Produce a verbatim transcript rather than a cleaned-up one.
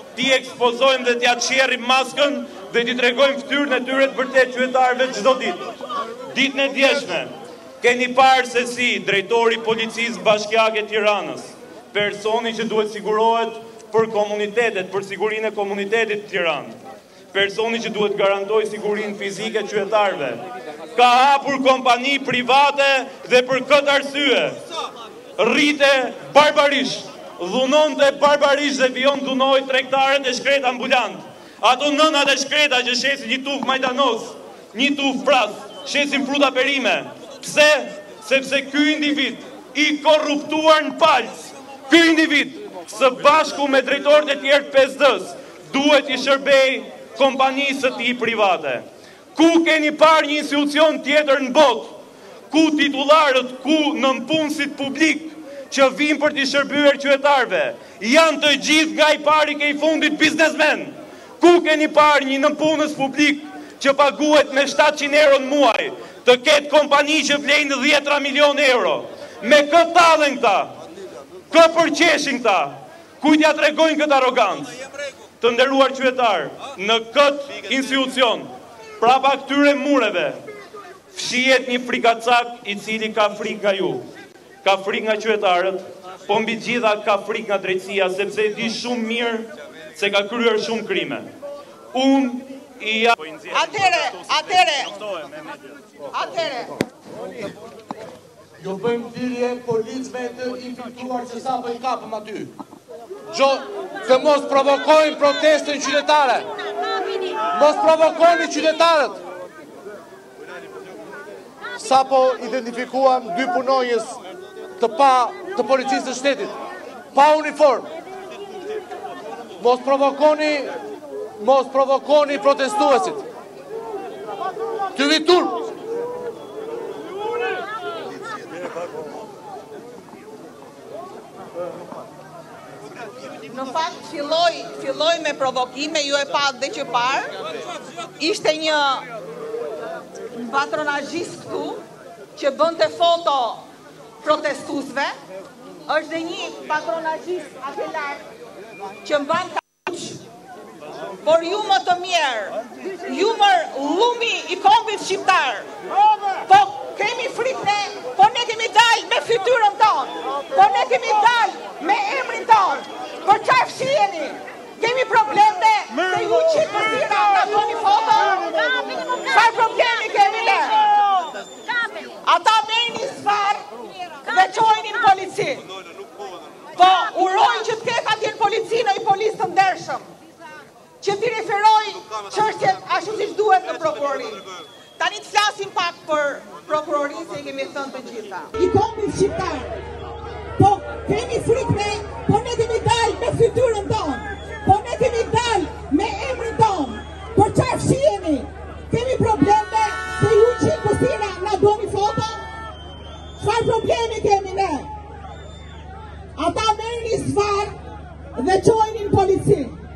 ti ekspozojmë dhe t'ja qerrim maskën dhe t'i tregojmë fytyrën e tyre të vërtet qytetarëve çdo ditë. Ditën e djeshme, keni parë se si drejtori policisë bashkiake Tiranës, personi që duhet sigurohet për komunitetet, për sigurinë e komunitetit të Tiranë, personi që duhet garantoj sigurinë fizike qytetarëve, ka hapur kompani private dhe për këtë arsye rrite barbarisht, dhunonte barbarisht dhe vion dhunoi tregtarët e shkret ambulant. Ato nënat e shkreta që shesin një tuf majdanos, një tuf pras, shesin fruta perime. Pse? Sepse ky individ i korruptuar në palc, ky individ së bashku me drejtorët e tjerë të P S D-s duhet i shërbej kompanisë së tij private. Ku keni parë një institucion tjetër në botë, ku titullarët, ku nënpunësit publik që vinë për t'i shërbyer qytetarëve, janë të gjithë nga i pari ke i fundit biznesmen. Ku keni parë një nënpunës publik që paguhet me shtatëqind euro në muaj, të ketë kompani që vlejnë dhjetra milion euro. Me këtë tallen këta, kë përqeshin këta, kujt ja tregojnë këtë arogancë. Të nderuar qytetar, në këtë institucion, prapa këtyre mureve, fshihet një frikacak i cili ka frikë nga ju, ka frikë nga qytetarët, po mbi gjitha ka frikë nga drejtësia, sepse e di shumë mirë se ka kryer shumë krime. Unë i ja... Atere, atere, atere. Jo bëjmë thirrje policëve të infiltruar që sapo i kapëm aty. Gjo, se mos provokojnë protestën qytetare. Mos provokojnë qytetarët. Sapo identifikuam dy punonjës të pa të policisë të shtetit, pa uniform. Mos provokoni, mos provokoni protestuesit. Ty vi turp. Në fakt, filloj, filloj me provokime, ju e pa dhe që parë, ishte një patronazhist këtu, që bënte foto protestuesve, është dhe një patronazhist akelar, që mban kaç, por ju më të mirë, ju mër lumi i kombit shqiptar, po kemi frikë ne, po ne kemi dalë me fytyrën tonë, po ne kemi dalë me emrin tonë, për çfarë fshiheni? Kemi probleme se ju qitë përsira nga toni foto? Çfarë problemi kemi ne? Ata merrni sfarë dhe çojnë në polici. Po urojnë që të ketë atje në polici në i policë të ndershëm, që t'i referoj çështjet ashtu siç duhet në prokurori. Tani të flasim pak për prokurorin se i kemi thënë të gjitha. I kombit shqiptar, po kemi frikë ne, po ne kemi dalë me fytyrën tonë, po ne kemi dalë me emrin tonë, por çfarë fshiheni? Kemi probleme se ju qitë përsira na doni foto? Çfarë problemi kemi ne? Ata merrni sfarë dhe çojnë